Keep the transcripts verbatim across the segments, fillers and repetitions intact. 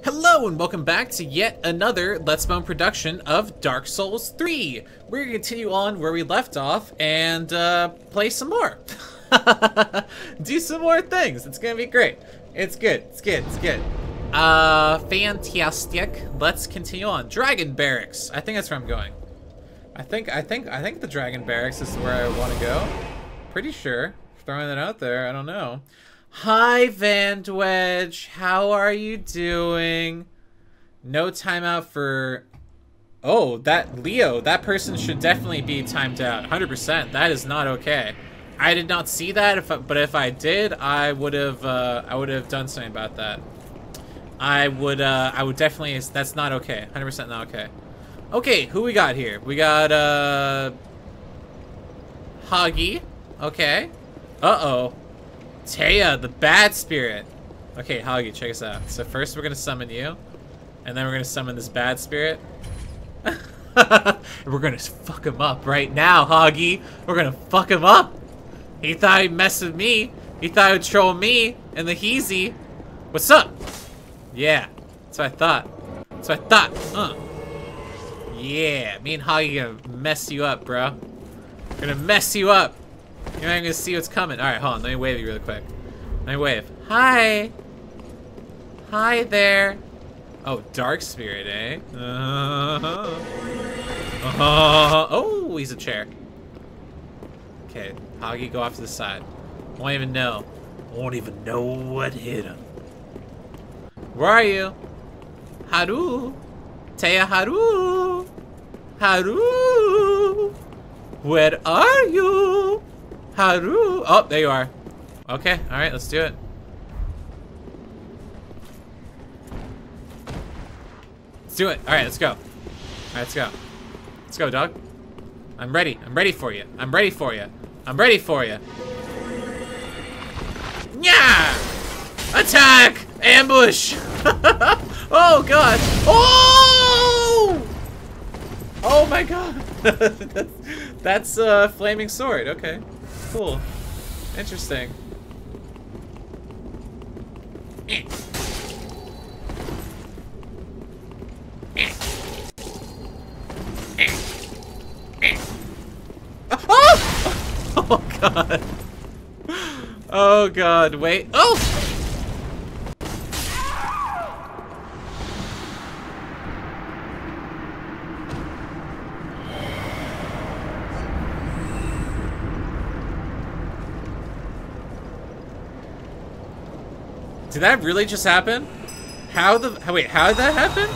Hello and welcome back to yet another Let's Bone production of Dark Souls three. We're gonna continue on where we left off and uh, play some more. Do some more things. It's gonna be great. It's good. It's good. It's good. Uh, fantastic. Let's continue on. Dragon Barracks. I think that's where I'm going. I think. I think. I think the Dragon Barracks is where I want to go. Pretty sure. Throwing that out there. I don't know. Hi, Vandwedge. How are you doing? No timeout for... Oh, that Leo. That person should definitely be timed out. one hundred percent. That is not okay. I did not see that, if I, but if I did, I would have. Uh, I would have done something about that. I would. Uh, I would definitely. That's not okay. one hundred percent not okay. Okay, who we got here? We got uh, Hagi. Okay. Uh oh. Taya, the bad spirit. Okay, Hagi, check us out. So first we're gonna summon you, and then we're gonna summon this bad spirit. We're gonna fuck him up right now, Hagi. We're gonna fuck him up. He thought he'd mess with me. He thought he'd troll me and the Heezy. What's up? Yeah, that's what I thought. That's what I thought. Uh. Yeah, me and Hagi gonna mess you up, bro. We're gonna mess you up. You're not even gonna see what's coming. Alright, hold on. Let me wave you really quick. Let me wave. Hi! Hi there! Oh, Dark Spirit, eh? Uh-huh. Uh-huh. Oh, he's a chair. Okay, Hagi, go off to the side. Won't even know. Won't even know what hit him. Where are you? Haru! Taya Haru! Haru! Where are you? Haru! Oh, there you are. Okay, alright, let's do it. Let's do it. Alright, let's go. Alright, let's go. Let's go, dog. I'm ready. I'm ready for you. I'm ready for you. I'm ready for you. Yeah! Attack! Ambush! Oh, God. Oh! Oh, my God. that's, that's a uh, flaming sword. Okay. Cool. Interesting. Oh! Oh God. Oh God, wait. Oh! Did that really just happen? How the how, wait? How did that happen?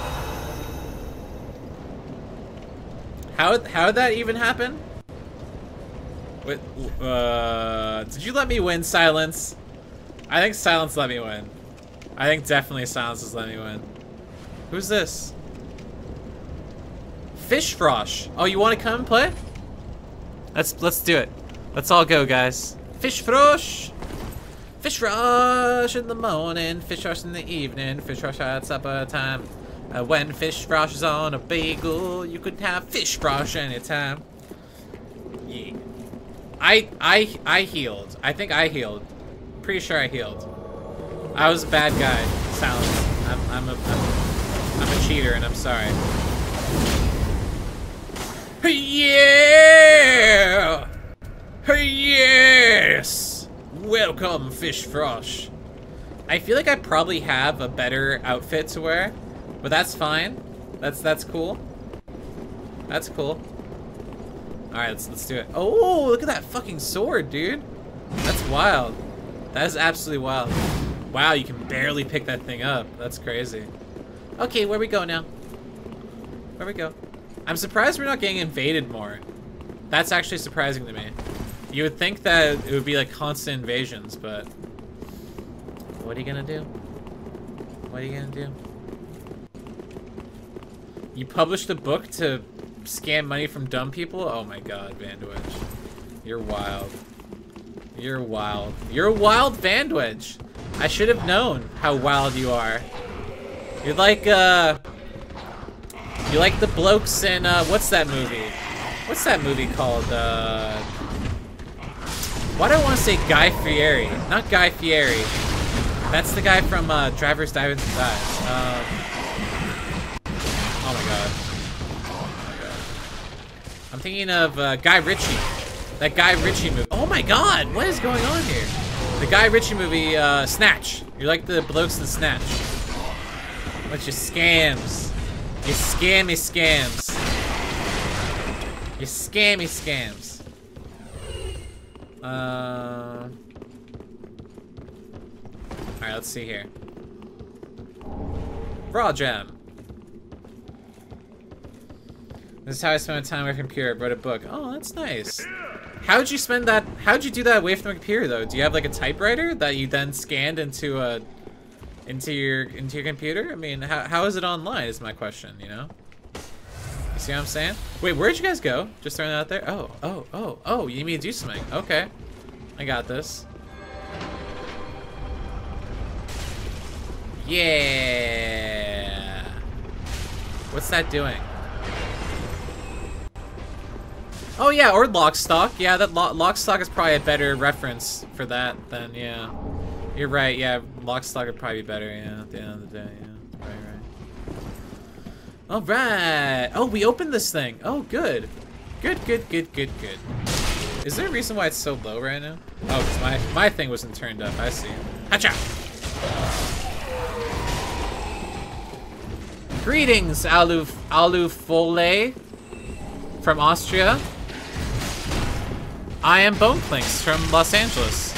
How how did that even happen? Wait, uh, did you let me win, Silence? I think Silence let me win. I think definitely Silence has let me win. Who's this? Fish Frosh. Oh, you want to come and play? Let's let's do it. Let's all go, guys. Fish Frosh. Fish rush in the morning, fish rush in the evening, fish rush at supper time. Uh, when fish rush is on a bagel, you could have fish rush anytime. Yeah. I I I healed. I think I healed. Pretty sure I healed. I was a bad guy. Silence. I'm I'm a I'm, I'm a cheater and I'm sorry. Yeah. Yes. Welcome, Fish Frosh. I feel like I probably have a better outfit to wear, but that's fine. That's that's cool. That's cool. All right, let's let's do it. Oh, look at that fucking sword, dude. That's wild. That is absolutely wild. Wow, you can barely pick that thing up. That's crazy. Okay, where we go now? Where we go? I'm surprised we're not getting invaded more. That's actually surprising to me. You would think that it would be like constant invasions, but what are you gonna do? What are you gonna do? You published a book to scam money from dumb people? Oh my God, Vandwedge. You're wild. You're wild. You're a wild Vandwedge. I should have known how wild you are. You're like, uh... You're like the blokes in, uh, what's that movie? What's that movie called? Uh... Why do I want to say Guy Fieri? Not Guy Fieri. That's the guy from uh, Driver's Dives and Dives. Um, oh my god. Oh my god. I'm thinking of uh, Guy Ritchie. That Guy Ritchie movie. Oh my god, what is going on here? The Guy Ritchie movie, uh, Snatch. You're like the blokes in Snatch. Bunch of scams. You scammy scams. You scammy scams. Uh... Alright, let's see here. Raw Gem. This is how I spent my time away from computer. I wrote a book. Oh, that's nice. How'd you spend that? How'd you do that away from the computer though? Do you have like a typewriter that you then scanned into a into your into your computer? I mean, how how is it online? Is my question. You know. You see what I'm saying? Wait, where'd you guys go? Just throwing that out there. Oh, oh, oh, oh. You need me to do something? Okay, I got this. Yeah. What's that doing? Oh yeah, or Lockstock. Yeah, that lo Lockstock is probably a better reference for that than, yeah. You're right, yeah, Lockstock would probably be better, yeah, at the end of the day, yeah. Right, right. Alright. Oh, we opened this thing. Oh, good. Good, good, good, good, good. Is there a reason why it's so low right now? Oh, because my, my thing wasn't turned up, I see. Hacha! Greetings, Alu, Alu Fole from Austria. I am Boneclinks from Los Angeles.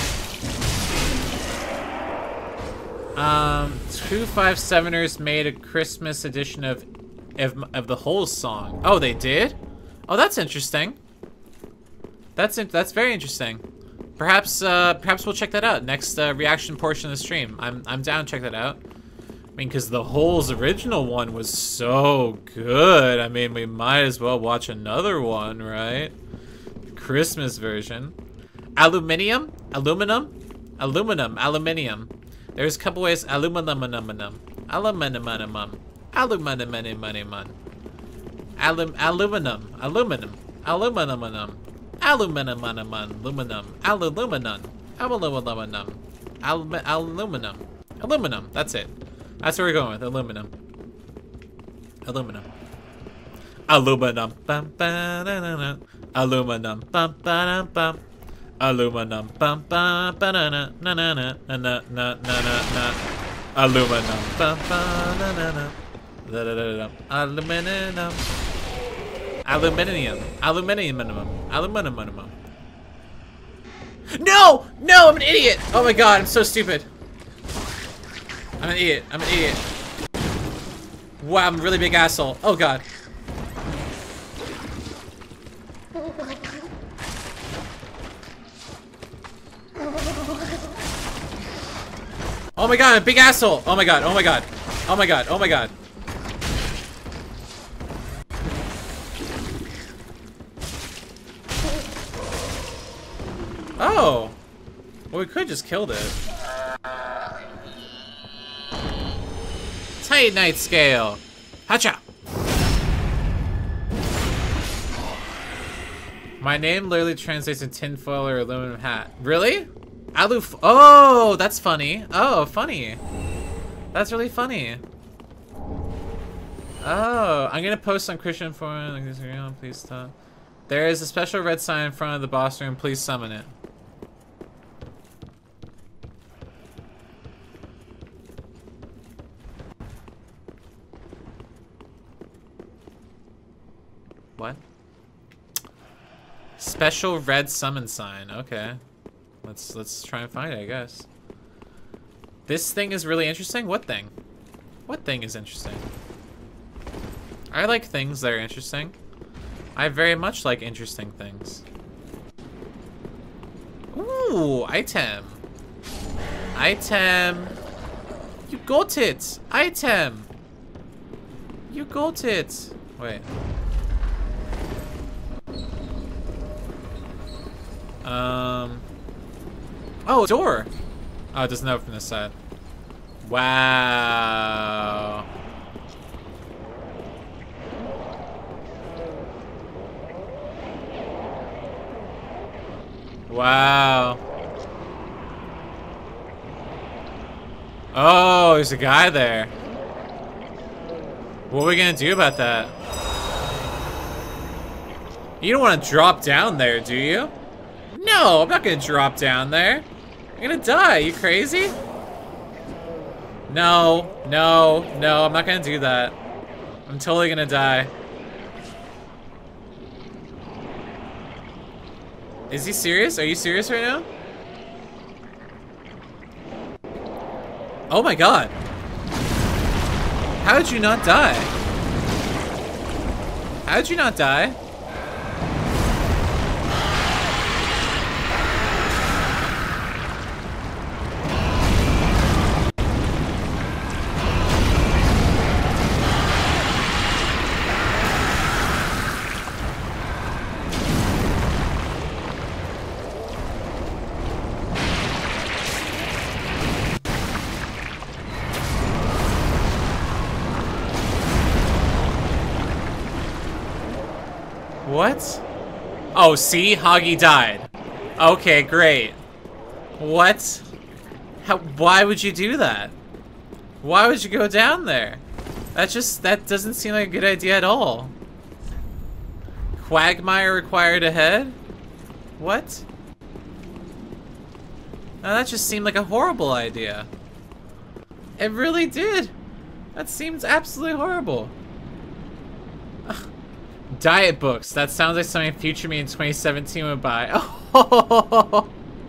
Um, two five seveners made a Christmas edition of, of of the whole song. Oh, they did? Oh, that's interesting. That's in, that's very interesting. Perhaps uh, perhaps we'll check that out next uh, reaction portion of the stream. I'm I'm down to check that out. I mean, because the Hole's original one was so good. I mean, we might as well watch another one, right? Christmas version. Aluminium? Aluminum? Aluminum. Aluminium. There's a couple ways. Aluminum. Aluminum. Aluminum. Aluminum. Aluminum. Aluminum. Alum. Aluminum. Aluminum. Aluminum. Aluminum. Aluminum. Aluminum. Aluminum. Aluminum. Aluminum. Aluminum. That's it. That's where we're going with aluminum. Aluminum. Aluminum. Bum, ba, da, da, da. Aluminum. Bum, ba, da, bum. Aluminum. Bum, ba, ba, da, da, na, na, na, na, na, na, na, na. Aluminum. Bum, ba, da, da, da. Da, da, da, da. Aluminum. Aluminium. Aluminium. Aluminum. Aluminum. No! No! I'm an idiot! Oh my god, I'm so stupid. I'm an idiot. I'm an idiot. Wow, I'm a really big asshole. Oh god. Oh my god, I'm a big asshole. Oh my god. Oh my god. Oh my god. Oh my god. Oh. Well, we could just killed it. Titanite scale. Hacha. My name literally translates to tinfoil or aluminum hat. Really? Alu. Oh, that's funny. Oh, funny. That's really funny. Oh, I'm gonna post on Christian forum. Like this, please stop. There is a special red sign in front of the boss room. Please summon it. What? Special red summon sign. Okay. Let's let's try and find it, I guess. This thing is really interesting? What thing? What thing is interesting? I like things that are interesting. I very much like interesting things. Ooh, item. Item. You got it. Item. You got it. Wait. Um. Oh, door. Oh, it doesn't open from this side. Wow. Wow. Oh, there's a guy there. What are we gonna do about that? You don't want to drop down there, do you? No, I'm not gonna drop down there. I'm gonna die. You crazy? No, no, no, I'm not gonna do that. I'm totally gonna die. Is he serious? Are you serious right now? Oh my god. How did you not die? How did you not die? What? Oh, see? Hoggy died. Okay, great. What? How, why would you do that? Why would you go down there? That just, that doesn't seem like a good idea at all. Quagmire required ahead? What? Now that just seemed like a horrible idea. It really did. That seems absolutely horrible. Diet books. That sounds like something future me in twenty seventeen would buy. Oh,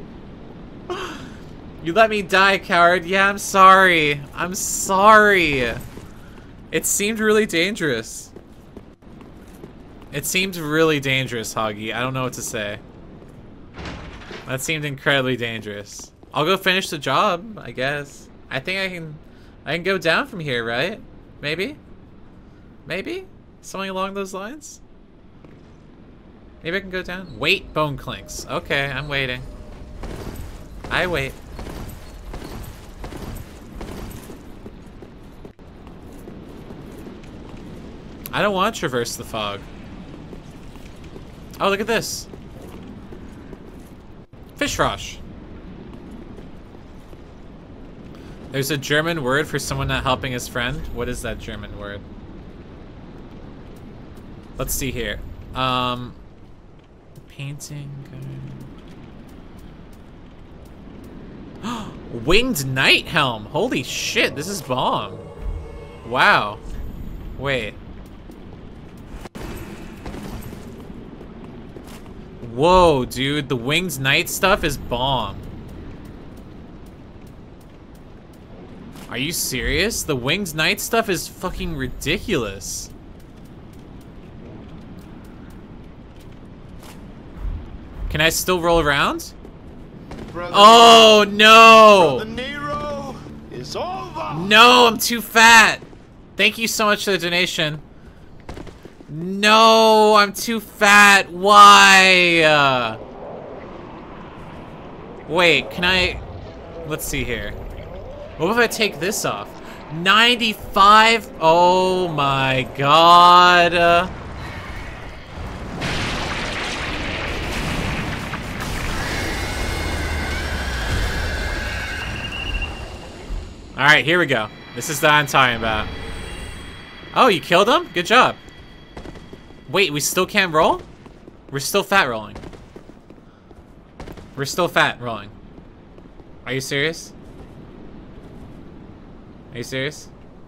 you let me die, coward. Yeah, I'm sorry. I'm sorry. It seemed really dangerous. It seemed really dangerous, Hoggy. I don't know what to say. That seemed incredibly dangerous. I'll go finish the job, I guess. I think I can I can go down from here, right? Maybe? Maybe? Something along those lines? Maybe I can go down? Wait, bone clinks. Okay, I'm waiting. I wait. I don't want to traverse the fog. Oh, look at this. Fish Rosh. There's a German word for someone not helping his friend. What is that German word? Let's see here. Um, painting. Winged Knight Helm. Holy shit, this is bomb. Wow. Wait. Whoa, dude, the Winged Knight stuff is bomb. Are you serious? The Winged Knight stuff is fucking ridiculous. Can I still roll around? Brother oh no! Brother Nero is over. No, I'm too fat. Thank you so much for the donation. No, I'm too fat. Why? Uh, wait, can I? Let's see here. What if I take this off? ninety-five? Oh my god. Uh, Alright, here we go. This is that I'm talking about. Oh, you killed him? Good job. Wait, we still can't roll? We're still fat rolling. We're still fat rolling. Are you serious? Are you serious?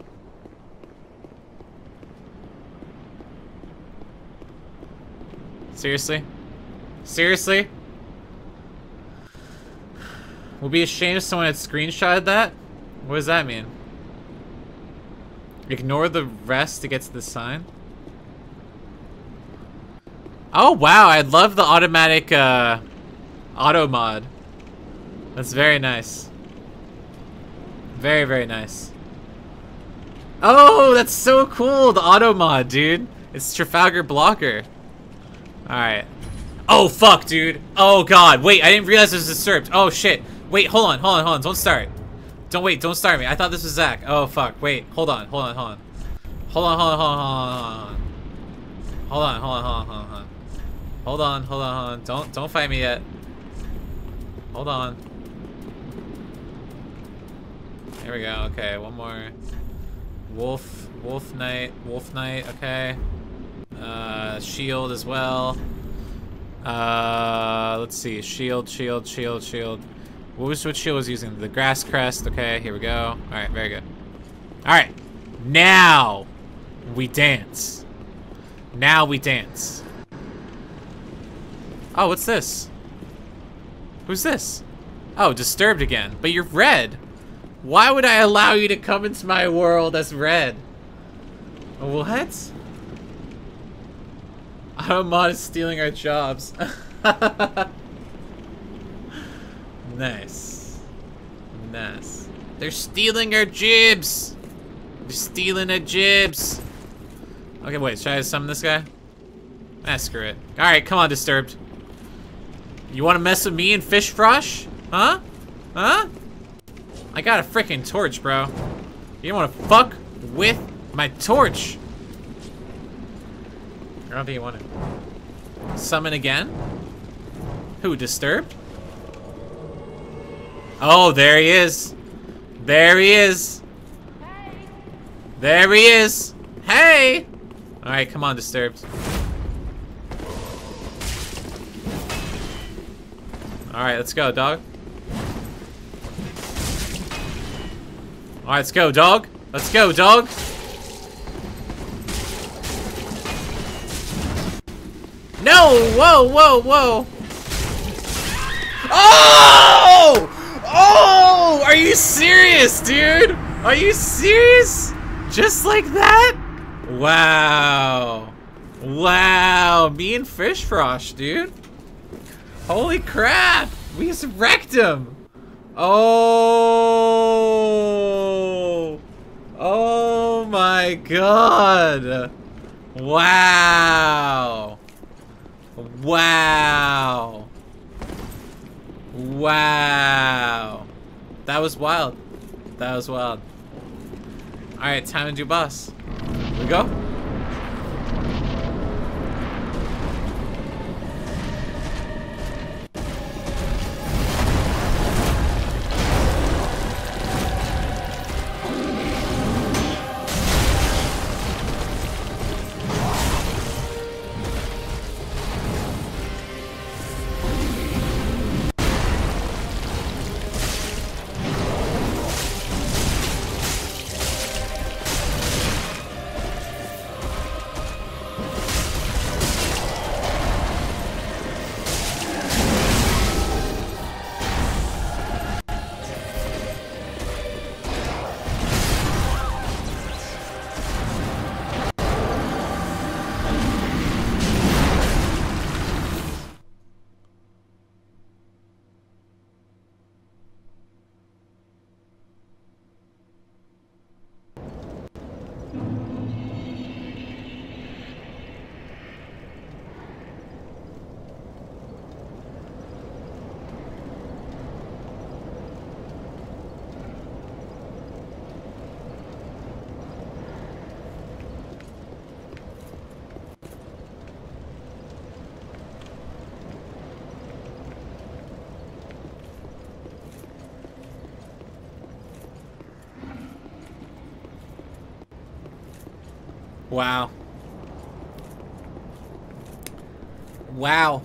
Seriously? Seriously? We'll be ashamed if someone had screenshotted that? What does that mean? Ignore the rest to get to the sign? Oh wow, I love the automatic uh, auto mod. That's very nice. Very, very nice. Oh, that's so cool, the auto mod, dude. It's Trafalgar Blocker. Alright. Oh fuck, dude. Oh god, wait, I didn't realize it was disturbed. Oh shit. Wait, hold on, hold on, hold on, don't start. Don't wait, don't start me. I thought this was Zach. Oh fuck, wait, hold on, hold on, hold on. Hold on, hold on, hold on, hold on, hold on. Hold on, hold on, hold on, hold on. Hold on, hold on, hold on. Don't don't fight me yet. Hold on. Here we go. Okay, one more. Wolf, Wolf Knight, Wolf Knight. Okay. Uh, shield as well. Uh, let's see. Shield, shield, shield, shield. What was what shield was using? The grass crest. Okay, here we go. All right, very good. All right, now we dance. Now we dance. Oh, what's this? Who's this? Oh, disturbed again. But you're red. Why would I allow you to come into my world as red? What? Automod is stealing our jobs. Nice. Nice. They're stealing our jibs. They're stealing our jibs. Okay, wait. Should I summon this guy? Ah, screw it. Alright, come on, Disturbed. You want to mess with me and Fish Frosh? Huh? Huh? I got a freaking torch, bro. You don't want to fuck with my torch. I don't think you want to. Summon again? Who, Disturbed? Oh, there he is. There he is. Hey. There he is. Hey! Alright, come on, Disturbed. Alright, let's go, dog. Alright, let's go, dog. Let's go, dog. No! Whoa, whoa, whoa! Oh! Oh! Are you serious, dude? Are you serious? Just like that? Wow. Wow. Me and Fish Frosh, dude. Holy crap! We just wrecked him! Oh! Oh my god! Wow! Wow! Wow! That was wild. That was wild. Alright, time to do boss. Here we go. Wow. Wow.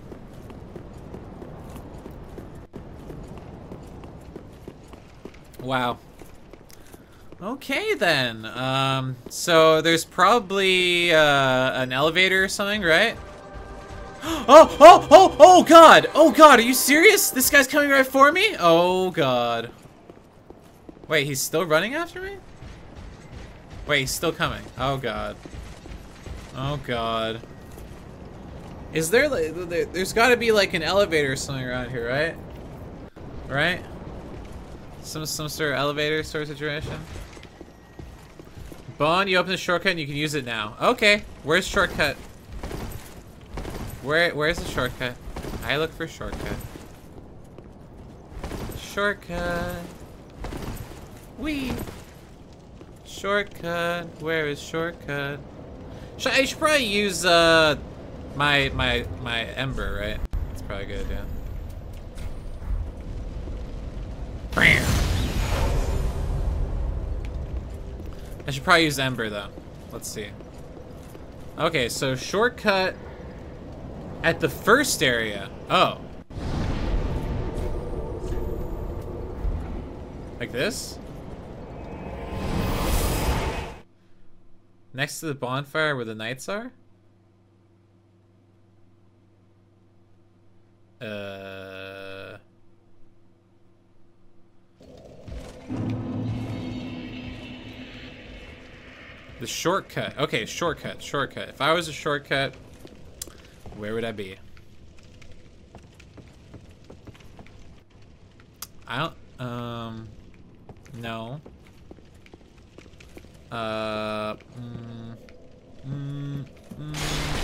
Wow. Okay then. Um, so there's probably uh, an elevator or something, right? Oh, oh, oh, oh god! Oh god, are you serious? This guy's coming right for me? Oh god. Wait, he's still running after me? Wait, he's still coming. Oh god. Oh god. Is there like, there's gotta be like an elevator or something around here, right? Right? Some some sort of elevator sort of situation. Bone, you open the shortcut and you can use it now. Okay, where's shortcut? Where where's the shortcut? I look for shortcut. Shortcut. Wee. Shortcut. Where is shortcut? Should, I should probably use uh my my my ember, right? That's probably a good idea. Bam. I should probably use Ember, though. Let's see. Okay, so shortcut at the first area. Oh. Like this? Next to the bonfire where the knights are? Uh... The shortcut. Okay, shortcut, shortcut. If I was a shortcut, where would I be? I don't, um, no. Uh, mm, mm, mm,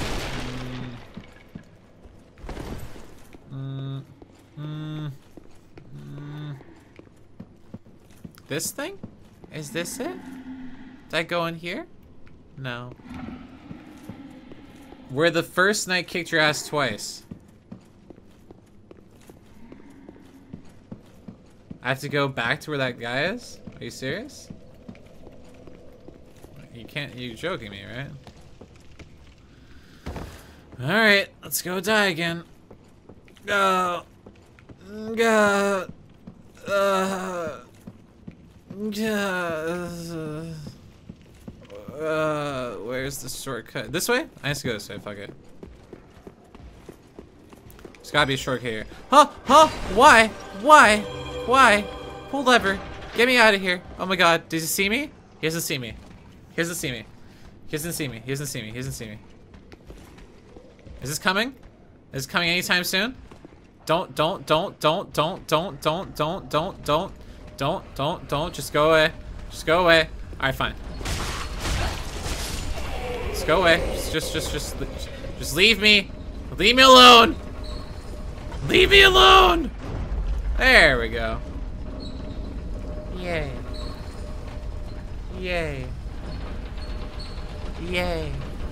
mm, mm, mm. This thing? Is this it? Did I go in here? No. Where the first knight kicked your ass twice. I have to go back to where that guy is? Are you serious? You can't, you're joking me, right? Alright, let's go die again. Go. Go. Uh. Uh. Uh, where's the shortcut? This way? I have to go this way, fuck it. There's gotta be a shortcut here. Huh? Huh? Why? Why? Why? Pull lever. Get me out of here. Oh my god. Does he see me? He doesn't see me. He doesn't see me. He doesn't see me. He doesn't see me. He doesn't see me. Is this coming? Is it coming anytime soon? Don't, don't, don't, don't, don't, don't, don't, don't, don't, don't, don't, don't, don't. Just go away. Just go away. Alright, fine. Just go away. Just, just, just, just, just leave me. Leave me alone. Leave me alone. There we go. Yay. Yay. Yay.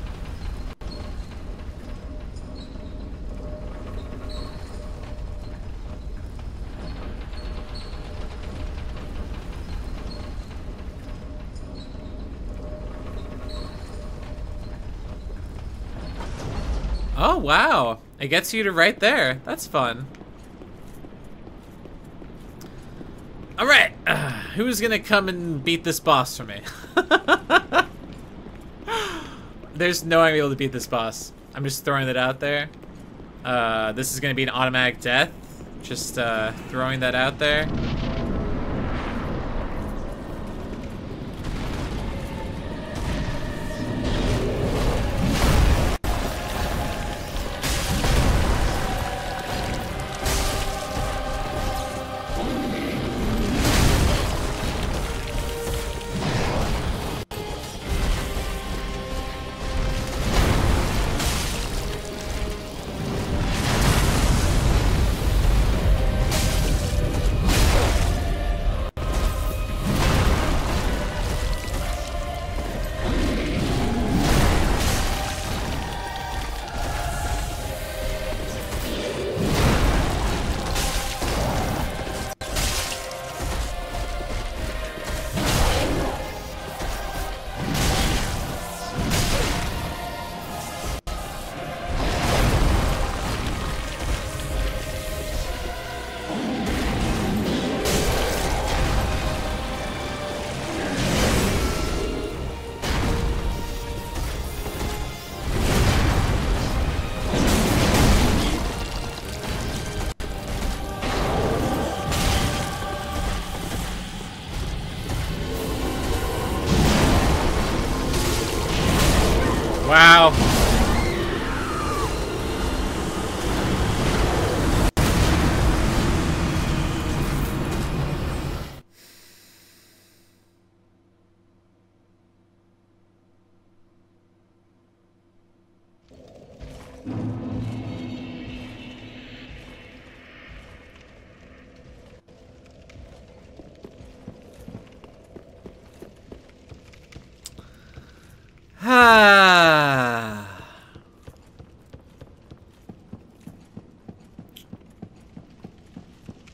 Oh, wow. It gets you to right there. That's fun. Alright. Uh, who's gonna come and beat this boss for me? There's no way I'm able to beat this boss. I'm just throwing that out there. Uh, this is gonna be an automatic death. Just uh, throwing that out there. Wow. Ah.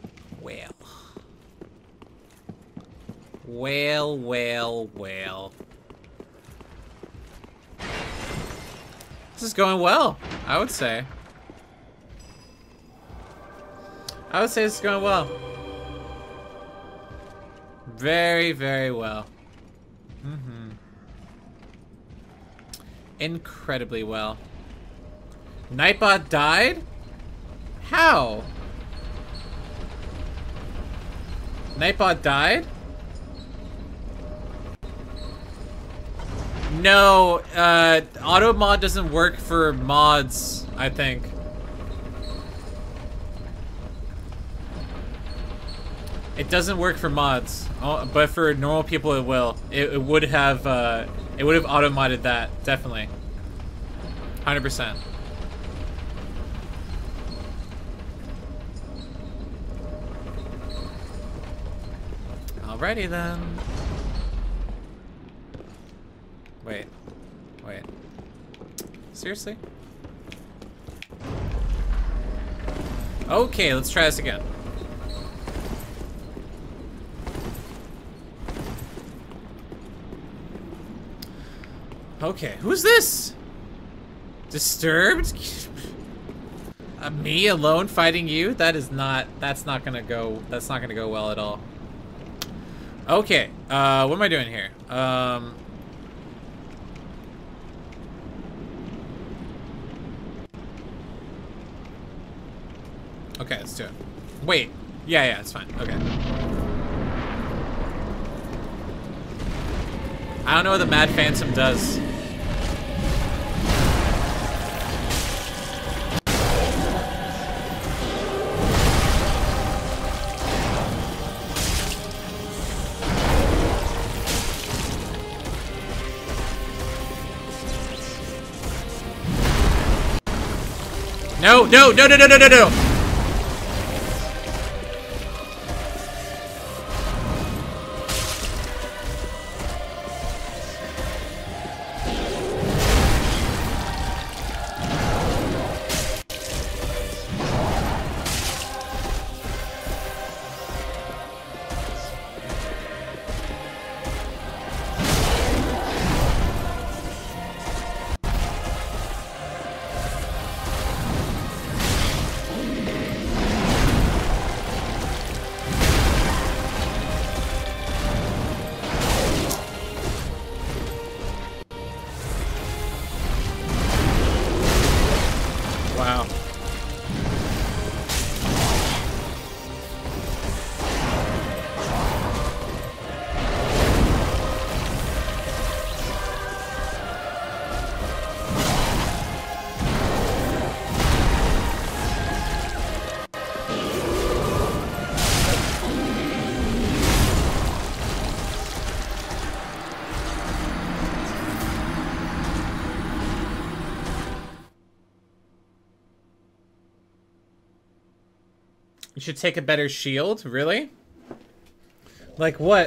Well. Well, well, well. This is going well, I would say. I would say this is going well. Very, very well. Mm-hmm. Incredibly well. Nightbot died? How? Nightbot died? No, uh, auto mod doesn't work for mods, I think. It doesn't work for mods, but for normal people it will. It, it would have, uh, it would have auto modded that, definitely. one hundred percent. Alrighty then. Wait. Wait. Seriously? Okay, let's try this again. Okay, who's this? Disturbed? uh, me alone fighting you? That is not, that's not gonna go, that's not gonna go well at all. Okay, uh, what am I doing here? Um... Okay, let's do it. Wait. Yeah, yeah, it's fine. Okay. I don't know what the Mad Phantom does. No, no, no, no, no, no, no, no! Wow. You should take a better shield? Really? Like what?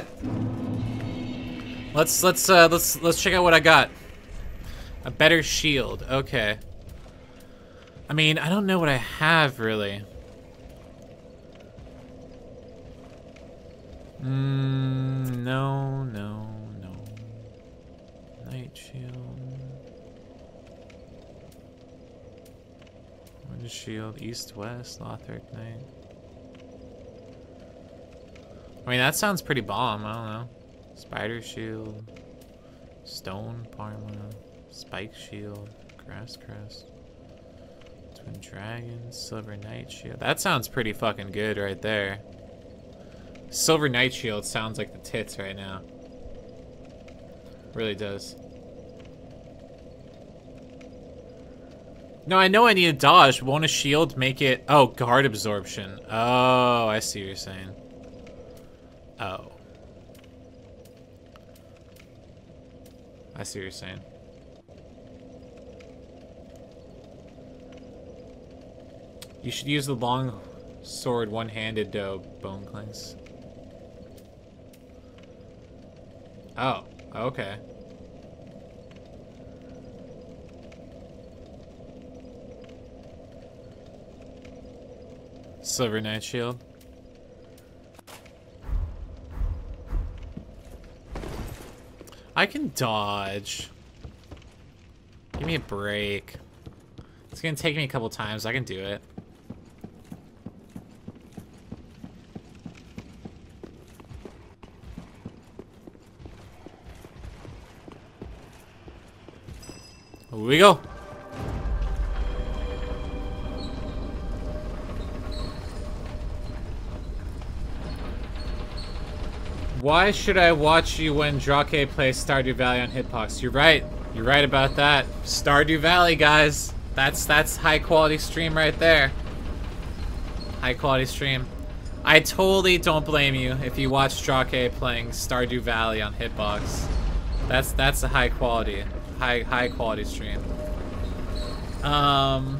Let's let's uh let's let's check out what I got. A better shield. Okay. I mean, I don't know what I have really. Mm, no, no, no. Night shield. Wind shield, east, west, Lothric Knight. I mean, that sounds pretty bomb. I don't know. Spider shield, stone parma, spike shield, grass crest, twin dragons, silver knight shield. That sounds pretty fucking good right there. Silver knight shield sounds like the tits right now. Really does. No, I know I need a dodge. Won't a shield make it? Oh, guard absorption. Oh, I see what you're saying. Oh. I see what you're saying. You should use the long sword one-handed though, Bone Clinks. Oh, okay. Silver Knight Shield. I can dodge. Give me a break. It's gonna take me a couple times. I can do it. Here we go. Why should I watch you when Drake plays Stardew Valley on Hitbox? You're right. You're right about that. Stardew Valley, guys. That's that's high quality stream right there. High quality stream. I totally don't blame you if you watch Drake playing Stardew Valley on Hitbox. That's that's a high quality, high high quality stream. Um.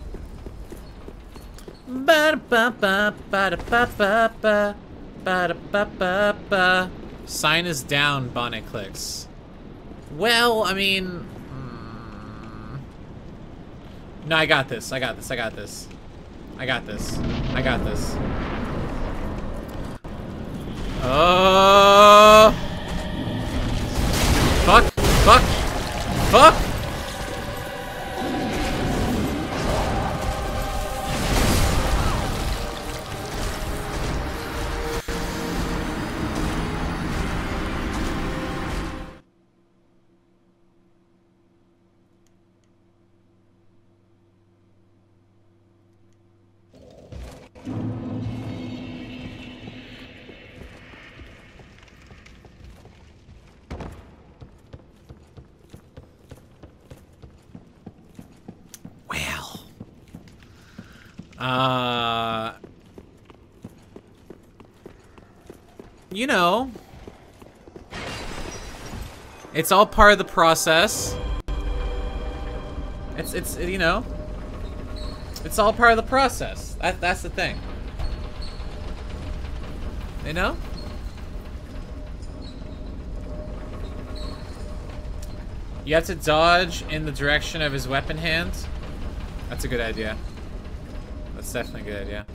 Ba-da-ba-ba, ba-da-ba-ba-ba. Ba-da-ba-ba-ba. Sign is down, Bonnet clicks. Well, I mean... Mm, no, I got this. I got this. I got this. I got this. I got this. Oh! Fuck! Fuck! Fuck! Uh, you know, it's all part of the process. It's, it's, you know, it's all part of the process. That, that's the thing. You know? You have to dodge in the direction of his weapon hand. That's a good idea. That's definitely a good idea.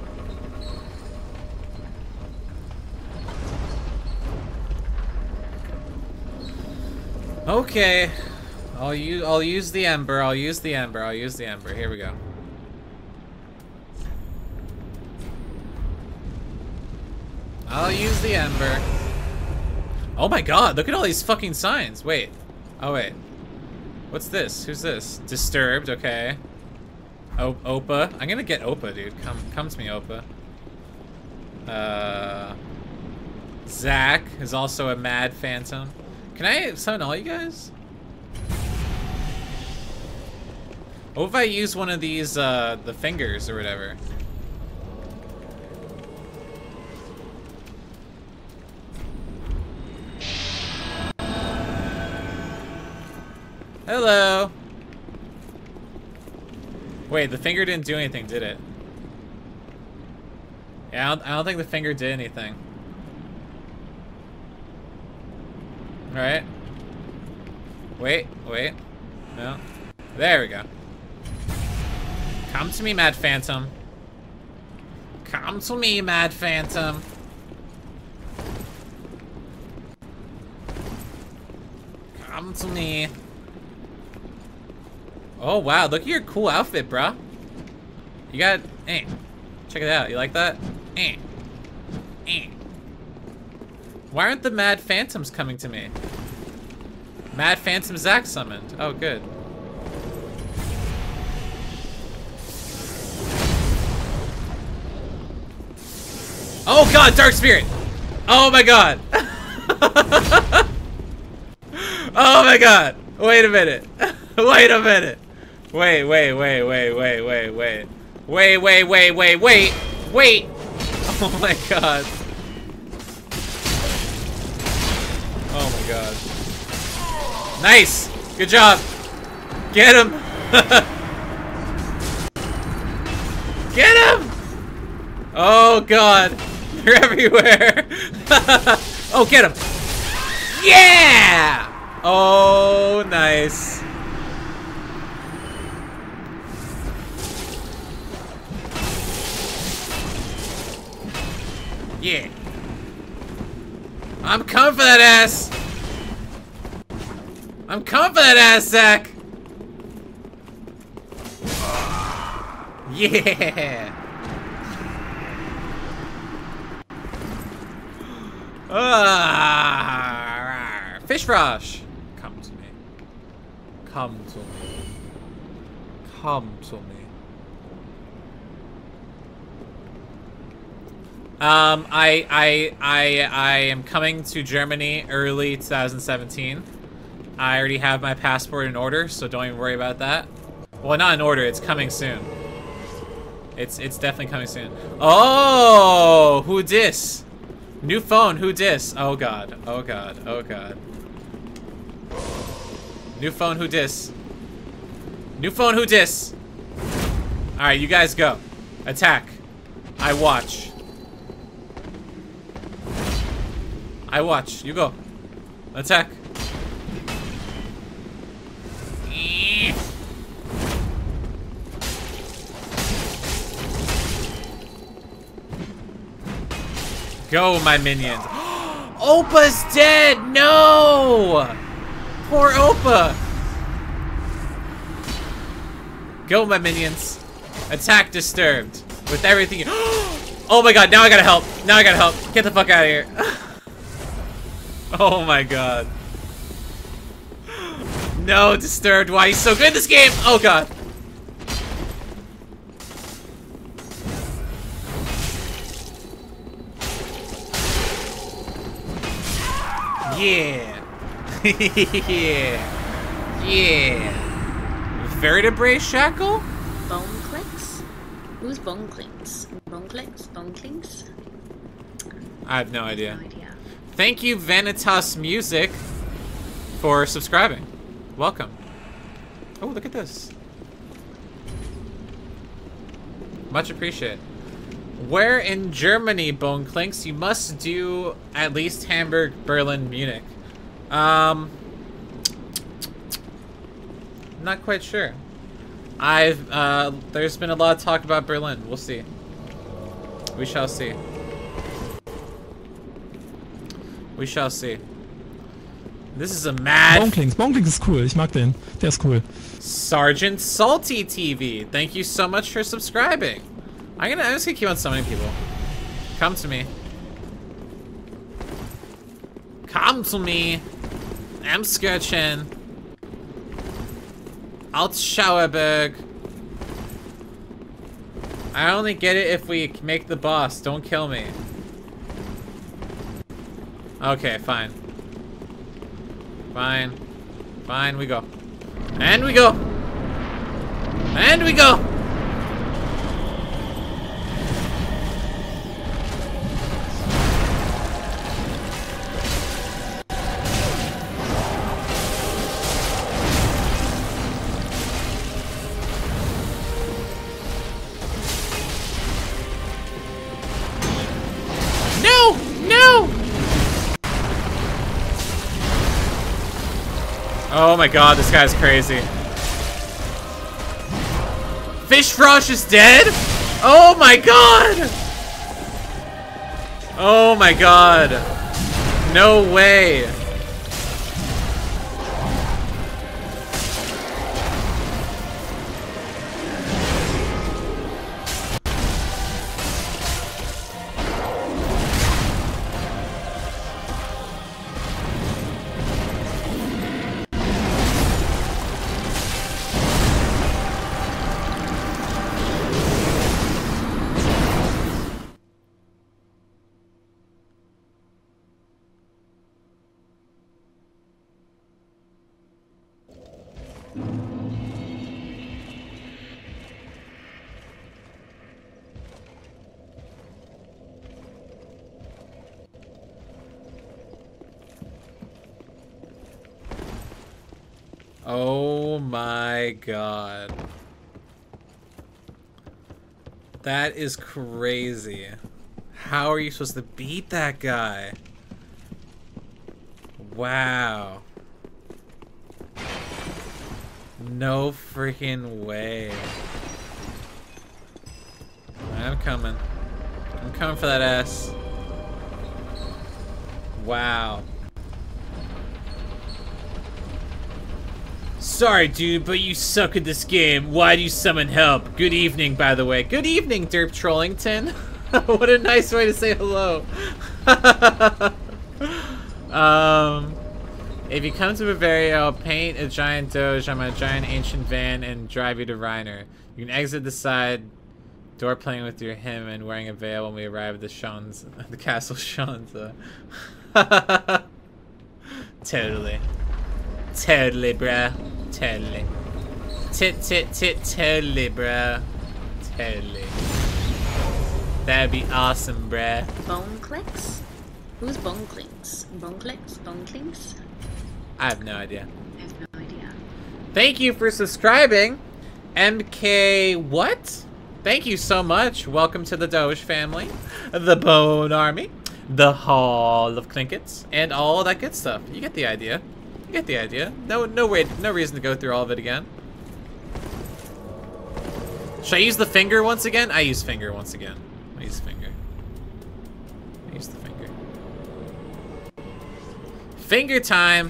Okay. I'll use I'll use the ember. I'll use the ember. I'll use the ember. Here we go. I'll use the ember. Oh my god, look at all these fucking signs. Wait. Oh wait. What's this? Who's this? Disturbed, okay. Oh, Opa. I'm gonna get Opa, dude. Come, come to me, Opa. Uh, Zach is also a mad phantom. Can I summon all you guys? What if I use one of these, uh, the fingers or whatever? Hello. Wait, the finger didn't do anything, did it? Yeah, I don't, I don't think the finger did anything. Alright. Wait, wait. No. There we go. Come to me, Mad Phantom. Come to me, Mad Phantom. Come to me. Oh wow, look at your cool outfit, bruh. You got, eh. Check it out, you like that? Eh. Eh. Why aren't the Mad Phantoms coming to me? Mad Phantom Zach summoned. Oh, good. Oh god, Dark Spirit! Oh my god! Oh my god! Wait a minute! Wait a minute! Wait, wait, wait, wait, wait, wait, wait. Wait, wait, wait, wait, wait! Wait! Oh my god. Oh my god. Nice! Good job! Get him! Get him! Oh god! They're everywhere! Oh, get him! Yeah! Oh, nice. Yeah. I'm coming for that ass. I'm coming for that ass, Zach. Yeah! Ah, fish rush! Come to me. Come to me. Come to me. Um, I, I, I, I am coming to Germany early two thousand seventeen. I already have my passport in order, so don't even worry about that. Well, not in order, it's coming soon. It's, it's definitely coming soon. Oh, who dis? New phone, who dis? Oh god, oh god, oh god. New phone, who dis? New phone, who dis? Alright, you guys go. Attack. I watch. I watch. You go. Attack. Go, my minions. Opa's dead! No! Poor Opa! Go, my minions. Attack disturbed. With everything. Oh my god, now I gotta help. Now I gotta help. Get the fuck out of here. Oh my god. No, disturbed. Why he's so good in this game? Oh god. Yeah. Yeah. Yeah. Vertebrae shackle? Bone clicks? Who's bone clinks? Bone clicks? Bone clinks? I have no idea. No idea. Thank you, Vanitas Music, for subscribing. Welcome. Oh, look at this. Much appreciated. Where in Germany, Bone Clinks? You must do at least Hamburg, Berlin, Munich. Um, not quite sure. I've uh, there's been a lot of talk about Berlin. We'll see. We shall see. We shall see. This is a mad. Bonklings, Bonklings ist cool. Ich mag den. Der ist cool. Sergeant Salty T V. Thank you so much for subscribing. I'm gonna. I'm just gonna keep on summoning people. Come to me. Come to me. I'm Skirchin. Altschauerberg. I only get it if we make the boss. Don't kill me. Okay, fine. Fine. Fine, we go. And we go. And we go. No! No! Oh my god, this guy's crazy. Fish Frosh is dead? Oh my god! Oh my god. No way. Oh my god. That is crazy. How are you supposed to beat that guy? Wow. No freaking way. I'm coming. I'm coming for that ass. Wow. Sorry, dude, but you suck at this game. Why do you summon help? Good evening, by the way. Good evening, Derp Trollington. What a nice way to say hello. um, if you come to Bavaria, I'll paint a giant doge on my giant ancient van and drive you to Reiner. You can exit the side door playing with your hymn and wearing a veil when we arrive at the Shans, the castle Shanza. Totally. Totally, bruh. Totally. Tit, tit, tit, totally, bruh. Totally. That'd be awesome, bruh. Bone clicks? Who's bone clinks? Bone clicks? Bone clinks? I have no idea. I have no idea. Thank you for subscribing, M K what? Thank you so much. Welcome to the Doge family, the Bone Army, the Hall of Clinkets, and all that good stuff. You get the idea. You get the idea. No, no way, no reason to go through all of it again. Should I use the finger once again? I use finger once again. I use finger. I use the finger. Finger time.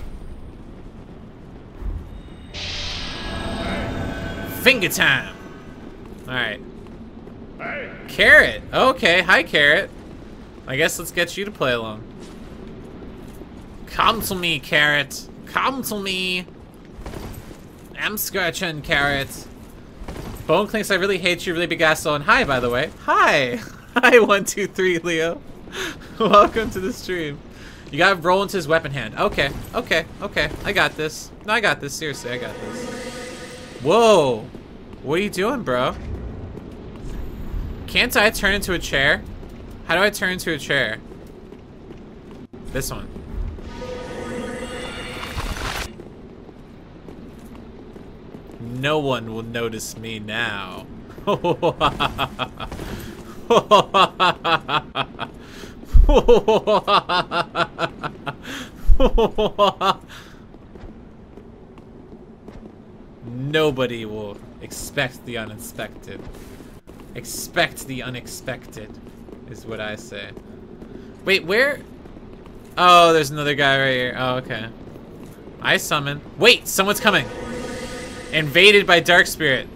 Finger time. All right. Hey. Carrot. Okay. Hi, Carrot. I guess let's get you to play along. Come to me, Carrot. Come to me. I'm scratching, Carrot. Bone Clinks, I really hate you, really big asshole. And hi, by the way. Hi. Hi, one, two, three, Leo. Welcome to the stream. You gotta roll into his weapon hand. Okay. Okay. Okay. I got this. No, I got this. Seriously, I got this. Whoa. What are you doing, bro? Can't I turn into a chair? How do I turn into a chair? This one. No one will notice me now. Nobody will expect the unexpected. Expect the unexpected, is what I say. Wait, where? Oh, there's another guy right here. Oh, okay. I summon. Wait, someone's coming. Invaded by Dark Spirit.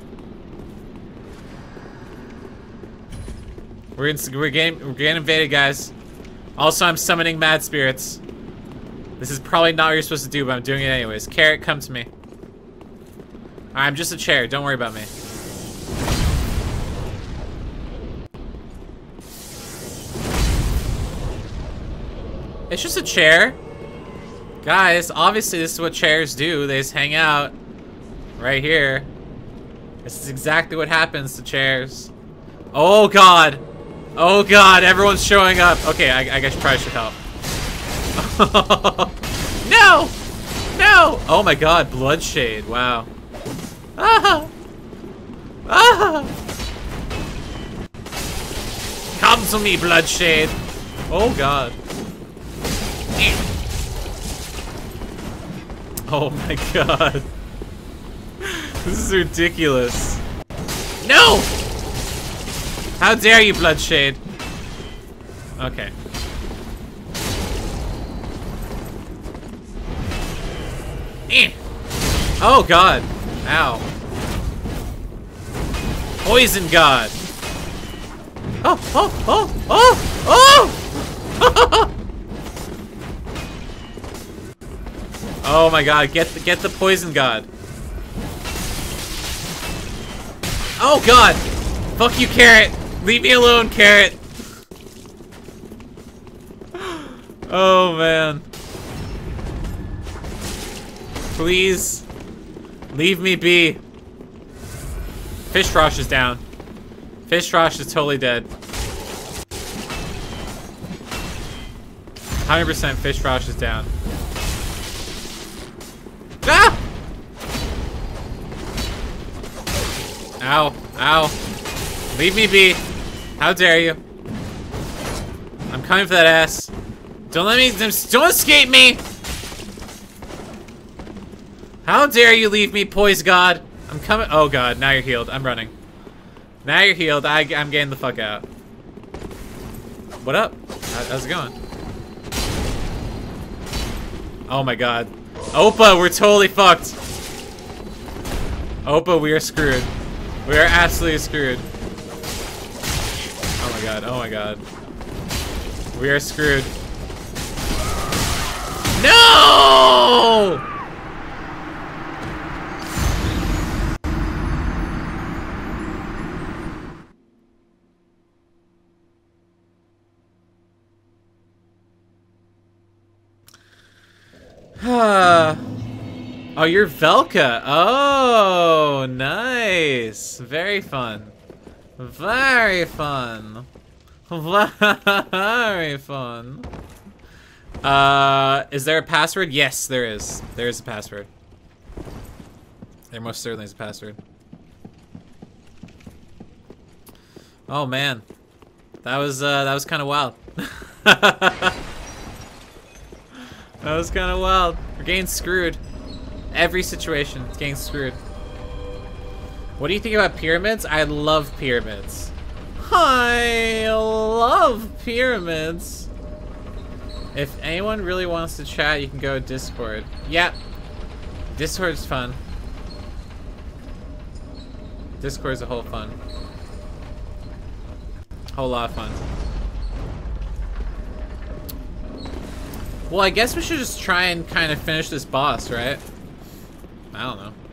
We're in, we're getting we're getting invaded, guys. Also, I'm summoning Mad Spirits. This is probably not what you're supposed to do, but I'm doing it anyways. Carrot, come to me. I'm just a chair. Don't worry about me. It's just a chair. Guys, obviously this is what chairs do. They just hang out right here. This is exactly what happens to chairs. Oh god. Oh god, everyone's showing up. Okay, I, I guess probably should help. No! No! Oh my god, Bloodshade. Wow. Ah! Ah! Come to me, Bloodshade. Oh god. Oh my god. This is ridiculous. No! How dare you, Bloodshade? Okay. Eh. Oh god. Ow. Poison god. Oh, oh, oh, oh, oh! Oh my god, get the, get the poison god. Oh god! Fuck you, Carrot! Leave me alone, Carrot! Oh man. Please. Leave me be. Fish Frosh is down. Fish Frosh is totally dead. one hundred percent Fish Frosh is down. Ah! Ow. Ow. Leave me be. How dare you. I'm coming for that ass. Don't let me- don't escape me! How dare you leave me, Poise God? I'm coming- oh god, now you're healed. I'm running. Now you're healed. I, I'm getting the fuck out. What up? How, how's it going? Oh my god. Opa, we're totally fucked. Oppa, we are screwed. We are absolutely screwed. Oh my god, oh my god. We are screwed. No! Oh, you're Velka. Oh, nice. Very fun. Very fun. Very fun. Uh, is there a password? Yes, there is. There is a password. There most certainly is a password. Oh man, that was uh, that was kind of wild. That was kind of wild. We're getting screwed. Every situation, it's getting screwed. What do you think about pyramids? I love pyramids. I love pyramids. If anyone really wants to chat, you can go to Discord. Yeah, Discord's fun. Discord's a whole fun. Whole lot of fun. Well, I guess we should just try and kind of finish this boss, right? I don't know.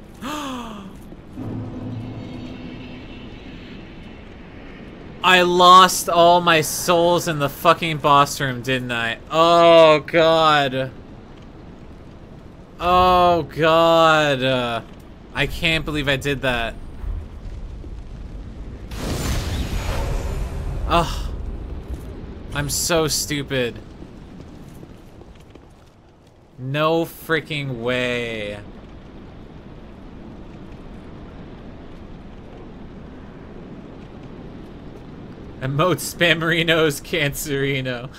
I lost all my souls in the fucking boss room, didn't I? Oh, God. Oh, God. Uh, I can't believe I did that. Oh. I'm so stupid. No freaking way. Emote Spammerino's Cancerino.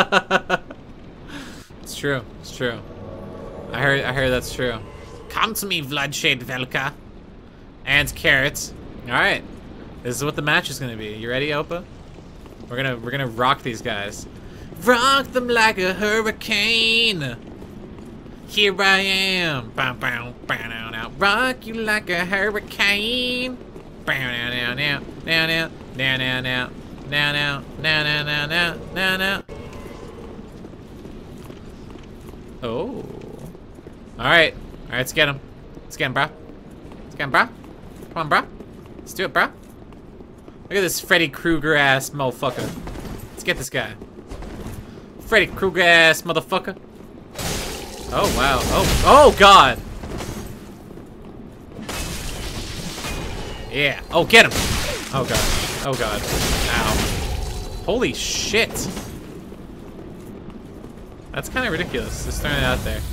It's true. It's true. I heard. I heard that's true. Come to me, Bloodshade Velka. And Carrot. All right. This is what the match is gonna be. You ready, Oppa? We're gonna we're gonna rock these guys. Rock them like a hurricane. Here I am. Bow, bow, bow, now, now. Rock you like a hurricane. Bow, now, now, now, now, now, now, now, now. Now, now, now, now, now, now, now, now. Oh. Alright. Alright, let's get him. Let's get him, bro. Let's get him, bro. Come on, bro. Let's do it, bro. Look at this Freddy Krueger ass motherfucker. Let's get this guy. Freddy Krueger ass motherfucker. Oh, wow. Oh, oh, God. Yeah. Oh, get him. Oh, God. Oh, God. Ow. Holy shit. That's kind of ridiculous. Just throwing it out there.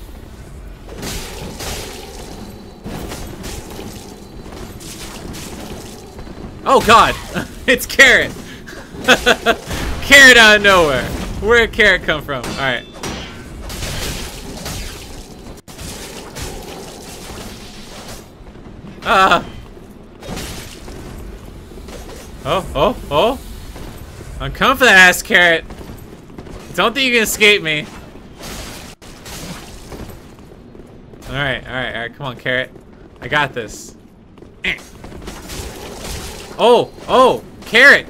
Oh, God. It's Carrot. Carrot out of nowhere. Where'd Carrot come from? All right. Ah. Oh, oh, oh. I'm coming for that ass, Carrot. Don't think you can escape me. Alright, alright, alright. Come on, Carrot. I got this. Eh. Oh, oh, Carrot.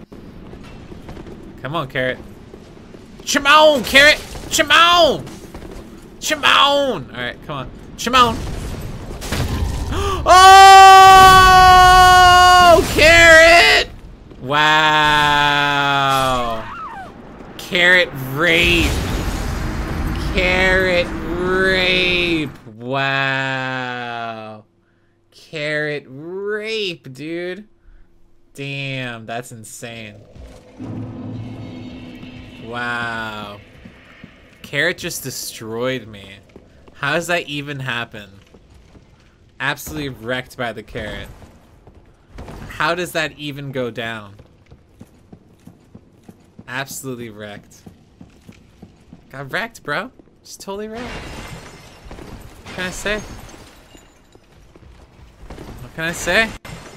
Come on, Carrot. Chimon, Carrot. Chimon. Chimon. Alright, come on. Chimon. Oh, Carrot! Wow. Carrot rape. Carrot rape. Wow. Carrot rape, dude. Damn, that's insane. Wow. Carrot just destroyed me. How does that even happen? Absolutely wrecked by the Carrot. How does that even go down? Absolutely wrecked. Got wrecked, bro. Just totally wrecked. What can I say? What can I say?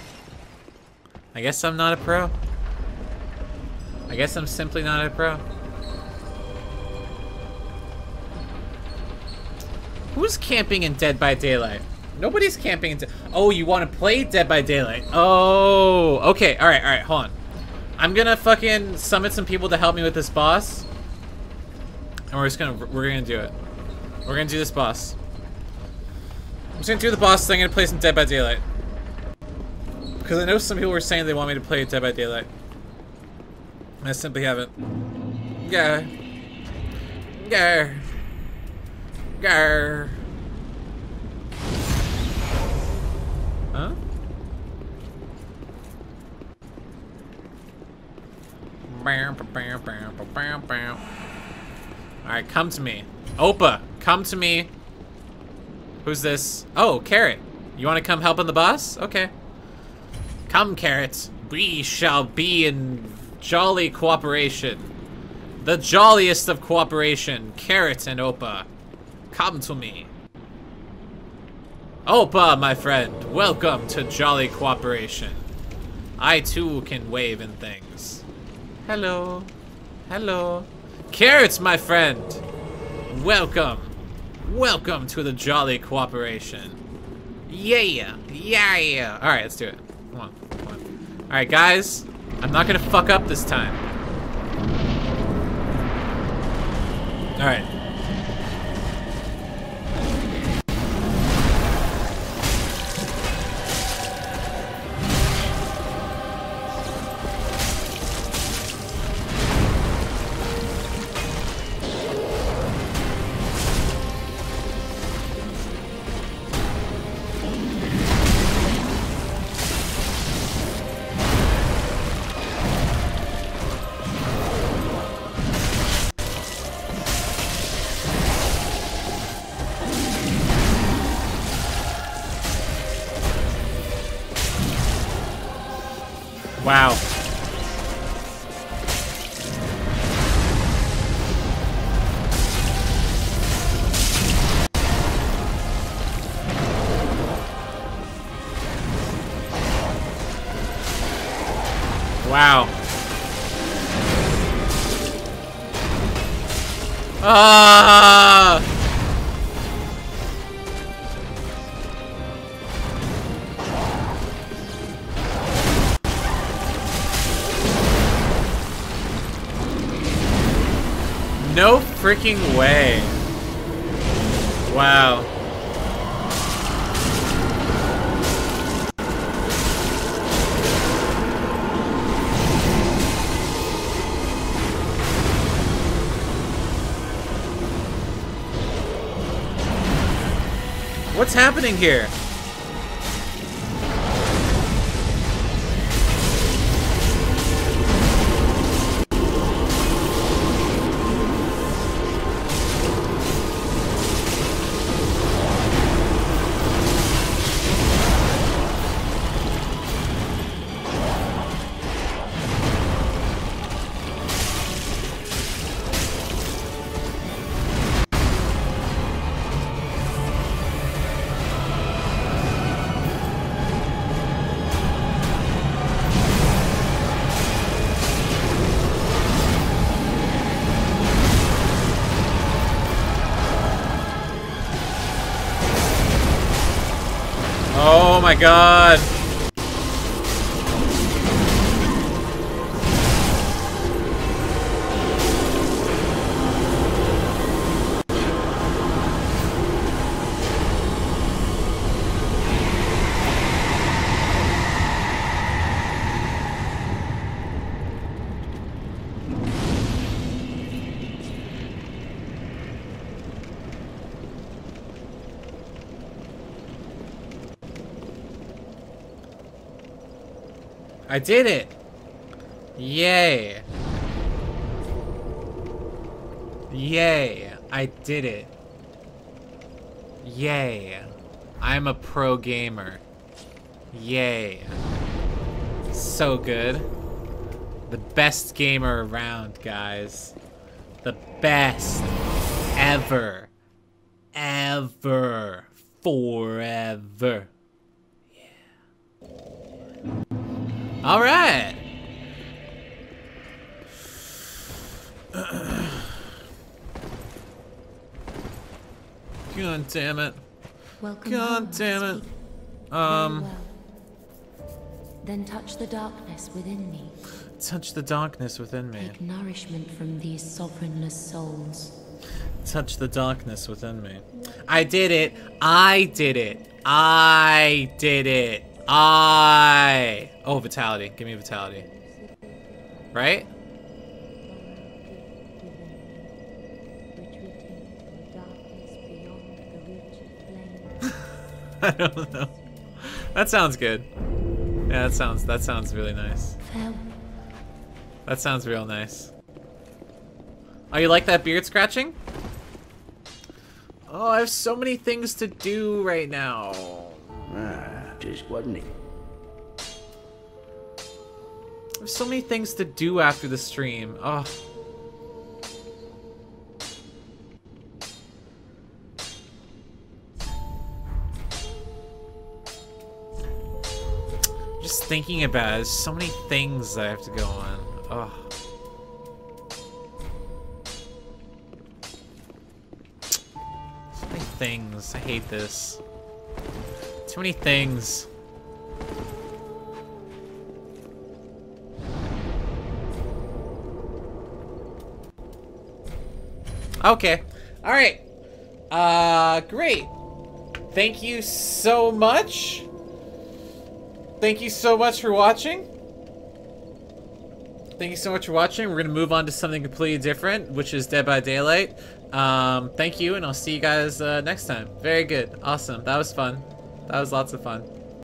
I guess I'm not a pro. I guess I'm simply not a pro. Who's camping in Dead by Daylight? Nobody's camping. In oh, you want to play Dead by Daylight? Oh, okay. All right, all right. Hold on. I'm gonna fucking summon some people to help me with this boss, and we're just gonna we're gonna do it. We're gonna do this boss. I'm just gonna do the boss. Then I'm gonna play some Dead by Daylight because I know some people were saying they want me to play Dead by Daylight. I simply haven't. Yeah. Yeah. Yeah. Huh? Alright, come to me. Oppa, come to me. Who's this? Oh, Carrot. You want to come help on the boss? Okay. Come, Carrot. We shall be in jolly cooperation. The jolliest of cooperation. Carrot and Oppa. Come to me. Oppa, my friend. Welcome to jolly cooperation. I too can wave and things. Hello. Hello. Carrots, my friend. Welcome. Welcome to the jolly cooperation. Yeah. Yeah. Alright, let's do it. Come on. Come on. Alright, guys. I'm not gonna fuck up this time. Alright. Wow. Wow. Ah! No freaking way. Wow. What's happening here? Oh my god. I did it! Yay! Yay! I did it! Yay! I'm a pro gamer. Yay! So good. The best gamer around, guys. The best ever. Ever. Forever. All right. God damn it. Welcome God home, damn it. speak Um, very well. Then touch the darkness within me. touch the darkness within me. Take nourishment from these sovereignless souls. Touch the darkness within me. I did it. I did it. I did it. I. Oh, vitality. Give me vitality. Right? I don't know. That sounds good. Yeah, that sounds that sounds really nice. Farewell. That sounds real nice. Oh, you like that beard scratching? Oh, I have so many things to do right now. Ah, just wasn't it? I have so many things to do after the stream. Oh. Just thinking about it, there's so many things I have to go on. Oh. So many things. I hate this. Too many things. Okay. Alright. Uh, great. Thank you so much. Thank you so much for watching. Thank you so much for watching. We're gonna move on to something completely different, which is Dead by Daylight. Um, thank you, and I'll see you guys uh, next time. Very good. Awesome. That was fun. That was lots of fun.